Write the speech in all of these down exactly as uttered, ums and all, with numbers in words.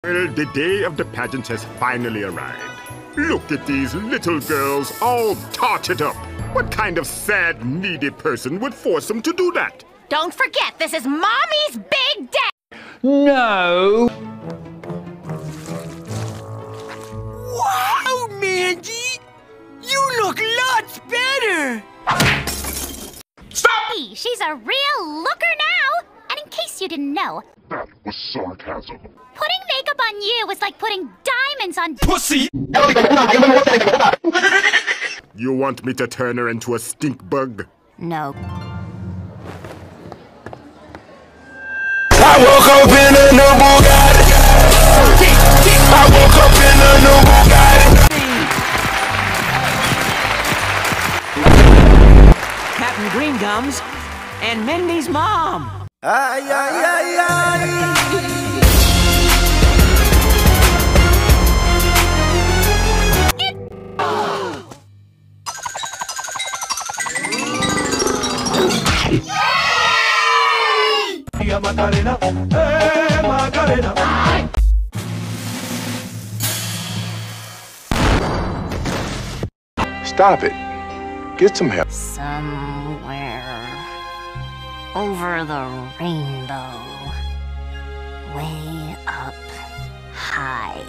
Well, the day of the pageant has finally arrived. Look at these little girls all tarted up. What kind of sad, needy person would force them to do that? Don't forget, this is Mommy's big day! No! Wow, Mandy! You look lots better! Stop! She's a real looker now! And in case you didn't know, that was sarcasm. Putting makeup on you was like putting diamonds on Pussy! You want me to turn her into a stink bug? No. I woke up in a new Bugatti. I woke up in a new Bugatti. Captain Green Gums and Mindy's mom. Ay, ay, ay, ay. Macarena, hey Macarena. Stop it. Get some help. Somewhere over the rainbow, way up high.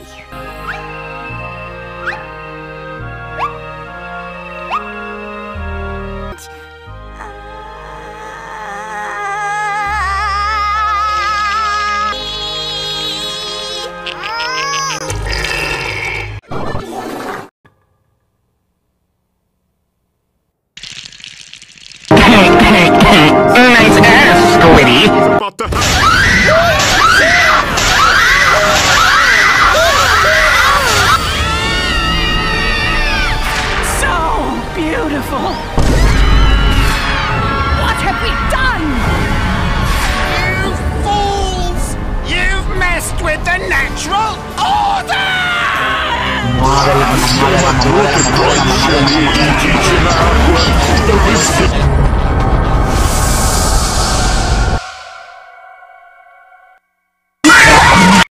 Nice ass, Squiddy. About to So beautiful. What have we done? You fools! You've messed with the natural order! Insomma, tu che poi dici amici,